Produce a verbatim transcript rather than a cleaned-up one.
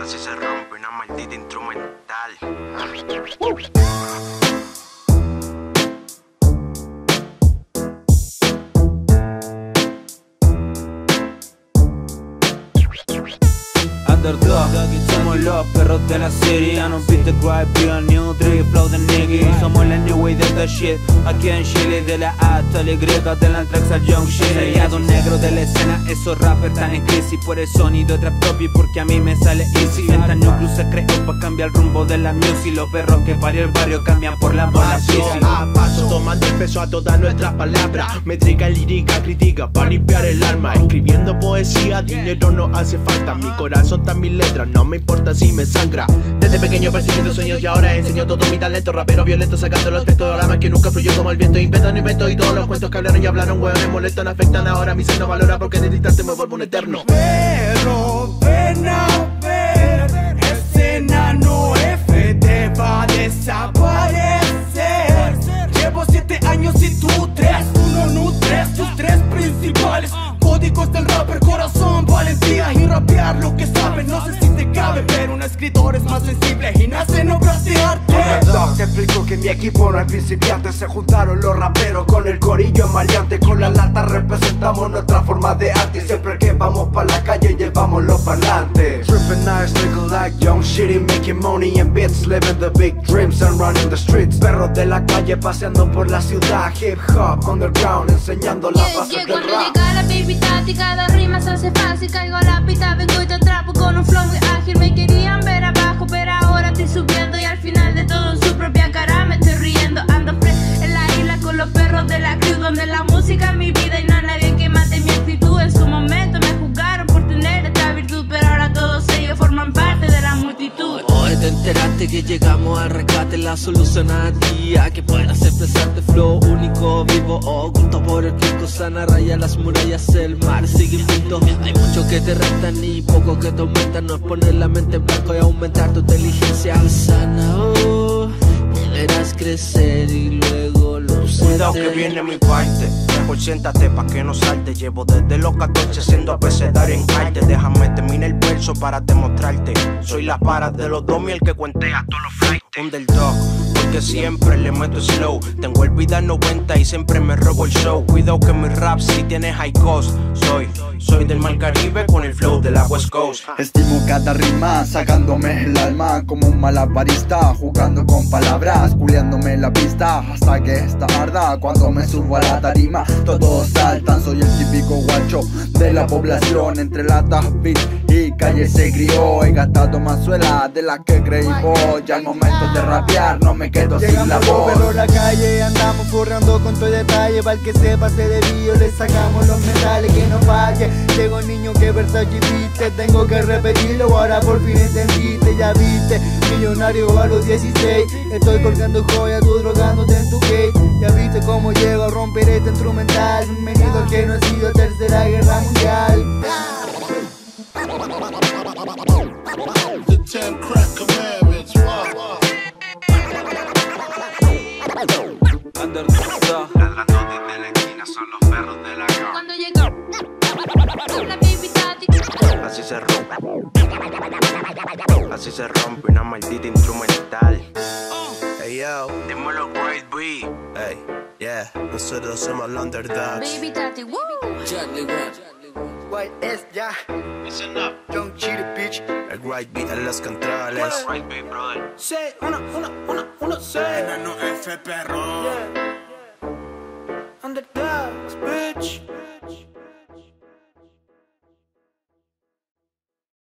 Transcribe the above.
Así se rompe una maldita instrumental. Underdog, somos los perros de la serie. I don't beat the grind, real new three flow the nigga. Somos la new way de the shit. Aquí en Chile, de la A hasta la Y, de la Antrax al Young Shit. Seriado negro de la escena, esos rappers están en crisis por el sonido trap top y porque a mí me sale easy. Fentanyl Cruz se creó pa' cambiar el rumbo de la music. Los perros que parió el barrio cambian por la bola Paso a paso, tomando el peso a todas nuestras palabras. Métrica y lírica, crítica para limpiar el alma. Escribiendo poesía, dinero no hace falta. Mi corazón está en mis letras, no me importa si me sangra. Desde pequeño persiguiendo sueños y ahora enseño todo mi talento. Rapero violento sacando los textos de la más que nunca fluyó como el viento. Invento, no invento y todos los cuentos que hablaron y hablaron hueones molestan, afectan. Ahora mi ser no valora porque en el instante me vuelvo un eterno. Pero ven a ver, escena no F te va a desaparecer. Llevo siete años y tú tres, uno nutres tus tres principales códigos del rapper: corazón, valentía y rapear lo que sabes. No sé si te cabe, pero un escritor es más sensible y nace en obras de arte. Underdog, te explico que mi equipo no es principiante. Se juntaron los raperos con el corillo maleante. Con la lata representamos nuestra forma de arte. Y siempre que vamos pa' la calle llevamos los parlantes. Tripping nice, nigga like young shitty, making money and beats, living the big dreams and running the streets. Perros de la calle paseando por la ciudad. Hip hop underground, enseñando las bases yeah, del cuando rap. llega la baby tati, cada rima se hace fácil. Caigo a la pista, vengo y te atrapo con un flow muy ágil. Me querían ver abajo, pero ahora estoy subiendo. Y al final de todo en su propia cara me estoy riendo. Ando fresh en la isla con los perros de la crew, donde la música es mi vida y no hay nadie que mate mi actitud. En su momento me juzgaron por tener esta virtud, pero ahora todos ellos forman parte de la multitud. Hoy te enteraste que llegamos al rescate, la solución a ti, a que puedas expresarte flow único, vivo, oculto por el pico sana, raya las murallas, el mar sigue invicto. Hay mucho que te restan y poco que te aumentan. No es poner la mente en blanco y aumentar tu inteligencia sana. Oh, verás crecer y luego lucerte. Cuidado que viene mi parte, mejor siéntate pa' que no salte. Llevo desde los catorce siendo abecedario en arte. Déjame terminar el verso para demostrarte. Soy la para de los dos y el que cuentea todos los flights. Underdog, porque siempre le meto slow. Tengo el vida noventa y siempre me robo el show. Cuidado que mi rap si tiene high cost. Soy, soy del mar Caribe con el flow de la West Coast. Estimo cada rima, sacándome el alma como un malabarista, jugando con palabras, culiándome la pista hasta que esta arda. Cuando me subo a la tarima, todos saltan. Soy el típico guacho de la población. Entre latas, beat y calle se crió. He gastado más suela de la que creí vos. Ya al momento de rapear no me quedo sin la voz. Pero la calle andamos forrando con todo detalle. Para el que sepa se desvío, le sacamos los metales que no falle. Llegó el niño que Versace viste, tengo que repetirlo, ahora por fin entendiste. Ya viste, millonario a los dieciséis. Estoy colgando joya, tú drogándote en tu gate. Ya viste cómo llego a romper este instrumental. Bienvenido al que no ha sido tercera guerra mundial. The ten crack commandments. Underdog. Ladrando desde la esquina son los perros de la calle. Cuando llega la baby tati, Así se rompe, así se rompe una maldita instrumental. Hey yo, Dímelo Great B. hey, yeah, nosotros somos los underdogs. baby tati, woo. Charlie Wan. White S ya, Listen up, young cheetah bitch. El right beat en los controles. Great B, brother. Say, uno, uno, uno, uno, say. No F perro. Underdogs, bitch.